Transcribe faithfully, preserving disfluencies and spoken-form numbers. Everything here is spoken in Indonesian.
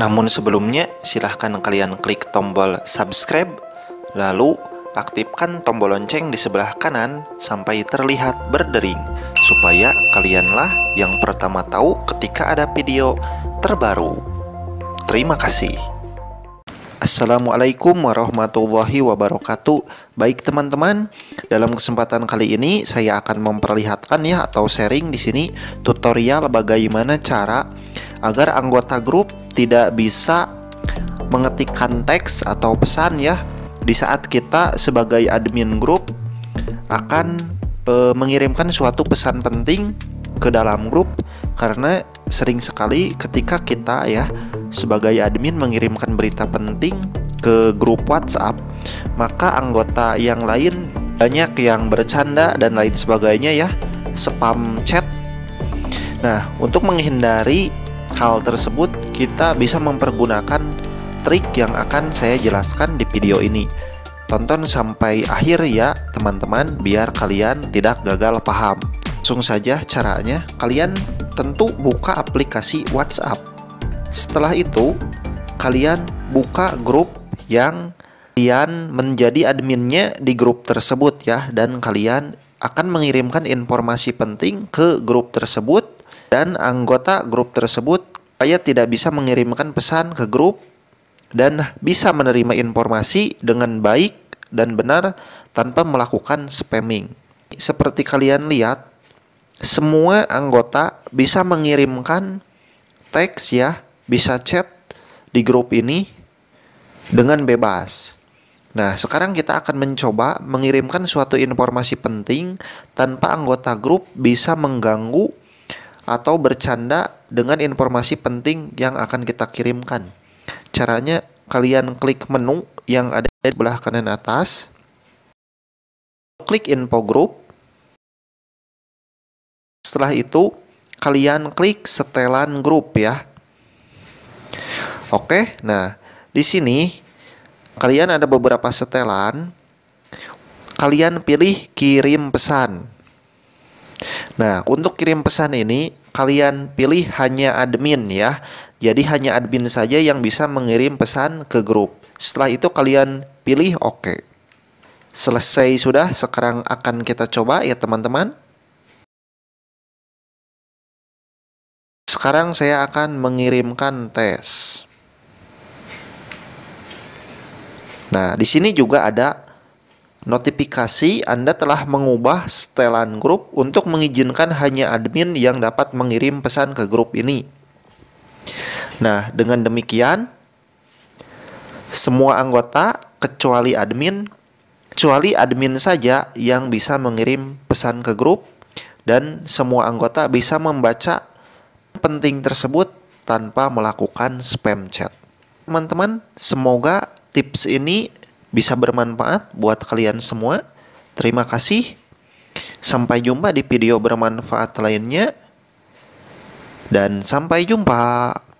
Namun sebelumnya, silahkan kalian klik tombol subscribe, lalu aktifkan tombol lonceng di sebelah kanan sampai terlihat berdering, supaya kalianlah yang pertama tahu ketika ada video terbaru. Terima kasih. Assalamualaikum warahmatullahi wabarakatuh. Baik teman-teman, dalam kesempatan kali ini saya akan memperlihatkan ya atau sharing di sini tutorial bagaimana cara agar anggota grup tidak bisa mengetikkan teks atau pesan ya di saat kita sebagai admin grup akan e, mengirimkan suatu pesan penting ke dalam grup, karena sering sekali ketika kita ya sebagai admin mengirimkan berita penting ke grup WhatsApp, maka anggota yang lain banyak yang bercanda dan lain sebagainya ya, spam chat. Nah, untuk menghindari hal tersebut, kita bisa mempergunakan trik yang akan saya jelaskan di video ini. Tonton sampai akhir ya teman-teman, biar kalian tidak gagal paham. Langsung saja caranya, kalian tentu buka aplikasi WhatsApp. Setelah itu, kalian buka grup yang kalian menjadi adminnya di grup tersebut ya, dan kalian akan mengirimkan informasi penting ke grup tersebut, dan anggota grup tersebut supaya tidak bisa mengirimkan pesan ke grup dan bisa menerima informasi dengan baik dan benar tanpa melakukan spamming. Seperti kalian lihat, semua anggota bisa mengirimkan teks ya, bisa chat di grup ini dengan bebas. Nah, sekarang kita akan mencoba mengirimkan suatu informasi penting tanpa anggota grup bisa mengganggu atau bercanda dengan informasi penting yang akan kita kirimkan. Caranya, kalian klik menu yang ada di sebelah kanan atas, klik info grup. Setelah itu, kalian klik setelan grup ya. Oke, nah di sini kalian ada beberapa setelan. Kalian pilih kirim pesan. Nah, untuk kirim pesan ini kalian pilih hanya admin ya. Jadi hanya admin saja yang bisa mengirim pesan ke grup. Setelah itu kalian pilih oke. Selesai sudah, sekarang akan kita coba ya teman-teman. Sekarang saya akan mengirimkan tes. Nah, di sini juga ada notifikasi Anda telah mengubah setelan grup untuk mengizinkan hanya admin yang dapat mengirim pesan ke grup ini. Nah, dengan demikian semua anggota kecuali admin, kecuali admin saja yang bisa mengirim pesan ke grup, dan semua anggota bisa membaca penting tersebut tanpa melakukan spam chat. Teman-teman, semoga tips ini bisa bermanfaat buat kalian semua. Terima kasih. Sampai jumpa di video bermanfaat lainnya. Dan sampai jumpa.